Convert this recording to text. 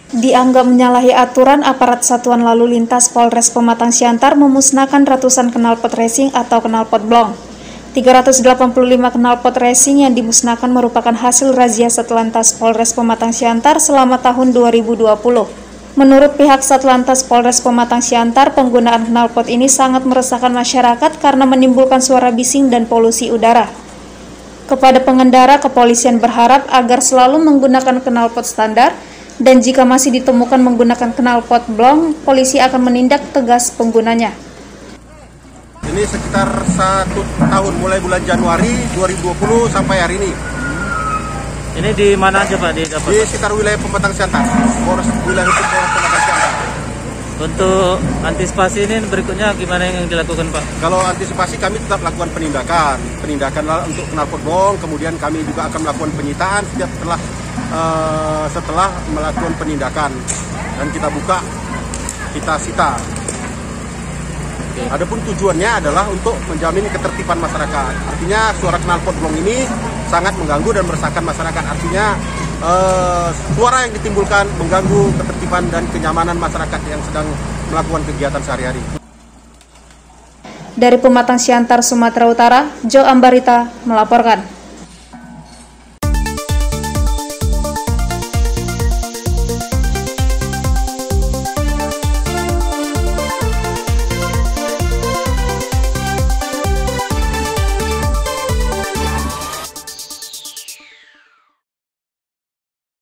Dianggap menyalahi aturan, aparat Satuan Lalu Lintas Polres Pematang Siantar memusnahkan ratusan knalpot racing atau knalpot blong. 385 knalpot racing yang dimusnahkan merupakan hasil razia Satlantas Polres Pematang Siantar selama tahun 2020. Menurut pihak Satlantas Polres Pematang Siantar, penggunaan knalpot ini sangat meresahkan masyarakat karena menimbulkan suara bising dan polusi udara. Kepada pengendara, kepolisian berharap agar selalu menggunakan knalpot standar, dan jika masih ditemukan menggunakan knalpot blong, polisi akan menindak tegas penggunanya. Ini sekitar 1 tahun, mulai bulan Januari 2020 sampai hari ini. Ini di mana aja Pak? Di sekitar wilayah Pematang Siantar, wilayah hukum Pematang Siantar. Untuk antisipasi ini berikutnya gimana yang dilakukan Pak? Kalau antisipasi kami tetap lakukan penindakan untuk knalpot blong, kemudian kami juga akan melakukan penyitaan setelah melakukan penindakan dan kita buka, kita sita. Adapun tujuannya adalah untuk menjamin ketertiban masyarakat. Artinya suara knalpot blong ini sangat mengganggu dan meresahkan masyarakat. Artinya suara yang ditimbulkan mengganggu ketertiban dan kenyamanan masyarakat yang sedang melakukan kegiatan sehari-hari. Dari Pematang Siantar, Sumatera Utara, Jo Ambarita melaporkan.